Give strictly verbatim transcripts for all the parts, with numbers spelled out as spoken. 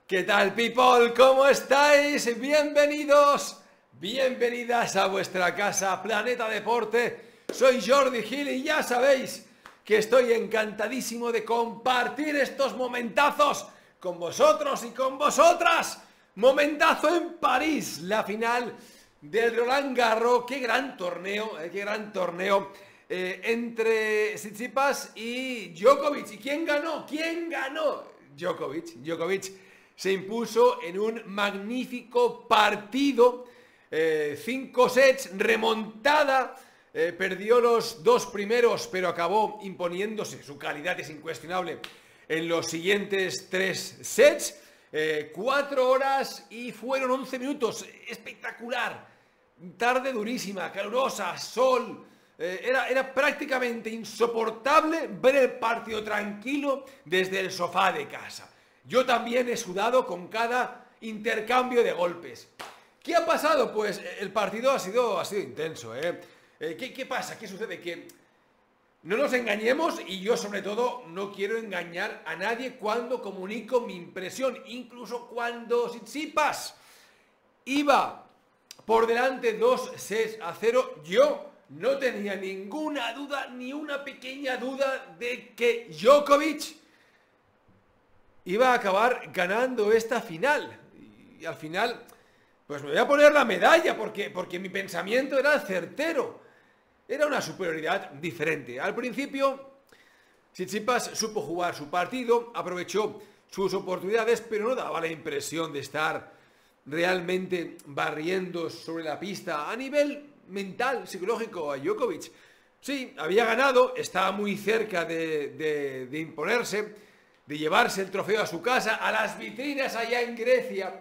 ¿Qué tal, people? ¿Cómo estáis? Bienvenidos, bienvenidas a vuestra casa Planeta Deporte. Soy Jordi Gil y ya sabéis que estoy encantadísimo de compartir estos momentazos con vosotros y con vosotras. Momentazo en París, la final del Roland Garros. Qué gran torneo, eh, qué gran torneo eh, entre Tsitsipas y Djokovic. ¿Y quién ganó? ¿Quién ganó? Djokovic. Djokovic se impuso en un magnífico partido, eh, cinco sets, remontada, eh, perdió los dos primeros, pero acabó imponiéndose, su calidad es incuestionable, en los siguientes tres sets, eh, cuatro horas y fueron once minutos, espectacular, tarde durísima, calurosa, sol, eh, era, era prácticamente insoportable ver el partido tranquilo desde el sofá de casa. Yo también he sudado con cada intercambio de golpes. ¿Qué ha pasado? Pues el partido ha sido, ha sido intenso, ¿eh? Eh, ¿qué, ¿Qué pasa? ¿Qué sucede? Que no nos engañemos y yo sobre todo no quiero engañar a nadie cuando comunico mi impresión. Incluso cuando Tsitsipas iba por delante dos sets a cero, yo no tenía ninguna duda, ni una pequeña duda de que Djokovic iba a acabar ganando esta final. Y al final, pues me voy a poner la medalla porque, porque mi pensamiento era certero. Era una superioridad diferente. Al principio, Tsitsipas supo jugar su partido, aprovechó sus oportunidades, pero no daba la impresión de estar realmente barriendo sobre la pista a nivel mental, psicológico a Djokovic. Sí, había ganado, estaba muy cerca de, de, de imponerse, de llevarse el trofeo a su casa, a las vitrinas allá en Grecia.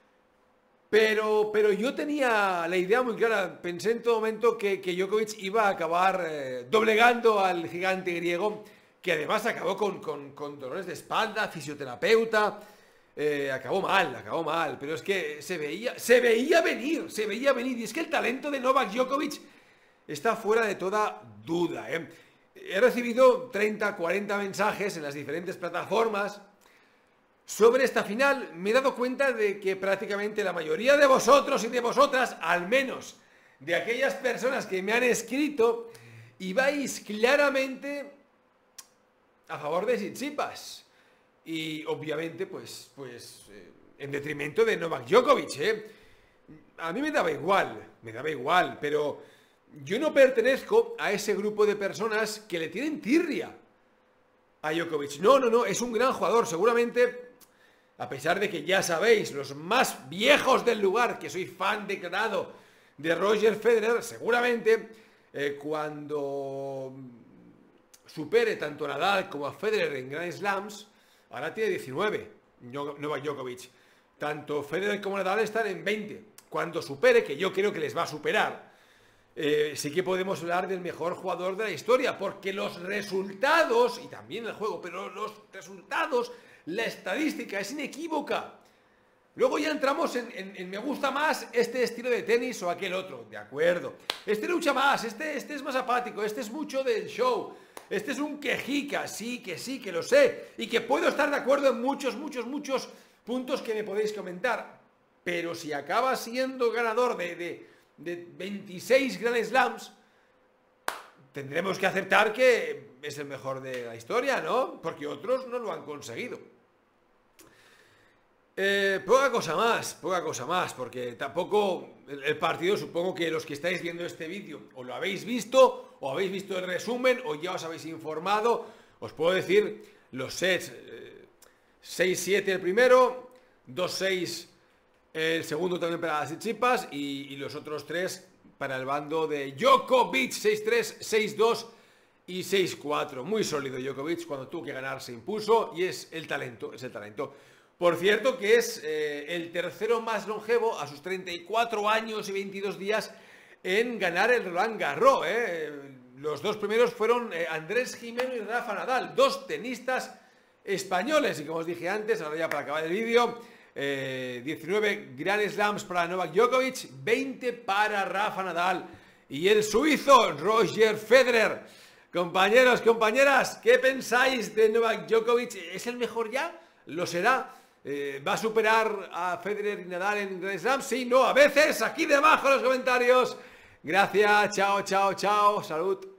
Pero, pero yo tenía la idea muy clara, pensé en todo momento que, que Djokovic iba a acabar eh, doblegando al gigante griego, que además acabó con, con, con dolores de espalda, fisioterapeuta, eh, acabó mal, acabó mal, pero es que se veía, se veía venir, se veía venir, y es que el talento de Novak Djokovic está fuera de toda duda, ¿eh? He recibido treinta, cuarenta mensajes en las diferentes plataformas sobre esta final. Me he dado cuenta de que prácticamente la mayoría de vosotros y de vosotras, al menos de aquellas personas que me han escrito, ibais claramente a favor de Tsitsipas. Y obviamente, pues, pues eh, en detrimento de Novak Djokovic, ¿eh? A mí me daba igual, me daba igual, pero yo no pertenezco a ese grupo de personas que le tienen tirria a Djokovic. No, no, no, es un gran jugador. Seguramente, a pesar de que ya sabéis, los más viejos del lugar, que soy fan declarado de Roger Federer, seguramente eh, cuando supere tanto a Nadal como a Federer en Grand Slams, ahora tiene diecinueve, Novak Djokovic. Tanto Federer como Nadal están en veinte. Cuando supere, que yo creo que les va a superar, Eh, sí que podemos hablar del mejor jugador de la historia, porque los resultados, y también el juego, pero los resultados, la estadística es inequívoca. Luego ya entramos en, en, en me gusta más este estilo de tenis o aquel otro, de acuerdo. Este lucha más, este, este es más apático, este es mucho del show, este es un quejica, sí, que sí, que lo sé, y que puedo estar de acuerdo en muchos, muchos, muchos puntos que me podéis comentar. Pero si acaba siendo ganador de... de de veintiséis Grand Slams, tendremos que aceptar que es el mejor de la historia, ¿no? Porque otros no lo han conseguido. Eh, poca cosa más, poca cosa más, porque tampoco el, el partido, supongo que los que estáis viendo este vídeo o lo habéis visto, o habéis visto el resumen, o ya os habéis informado. Os puedo decir los sets, eh, seis siete el primero, dos seis el segundo también para Tsitsipas y, y los otros tres para el bando de Djokovic, seis tres, seis dos y seis cuatro. Muy sólido Djokovic, cuando tuvo que ganar se impuso y es el talento, es el talento. Por cierto que es eh, el tercero más longevo a sus treinta y cuatro años y veintidós días en ganar el Roland Garros, ¿eh? Los dos primeros fueron eh, Andrés Gimeno y Rafa Nadal, dos tenistas españoles. Y como os dije antes, ahora ya para acabar el vídeo, Eh, diecinueve Grand Slams para Novak Djokovic, veinte para Rafa Nadal y el suizo Roger Federer. Compañeros, compañeras, ¿qué pensáis de Novak Djokovic? ¿Es el mejor ya? ¿Lo será? Eh, ¿Va a superar a Federer y Nadal en Grand Slam? Sí, no, a veces, aquí debajo en los comentarios. Gracias, chao, chao, chao, salud.